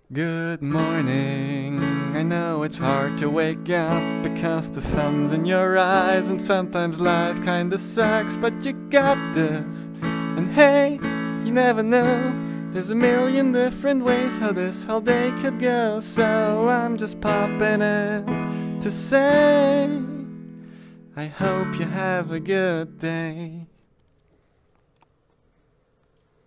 Good morning. I know it's hard to wake up because the sun's in your eyes and sometimes life kinda sucks, but you got this. And hey, you never know, there's a million different ways how this whole day could go. So I'm just popping in to say I hope you have a good day.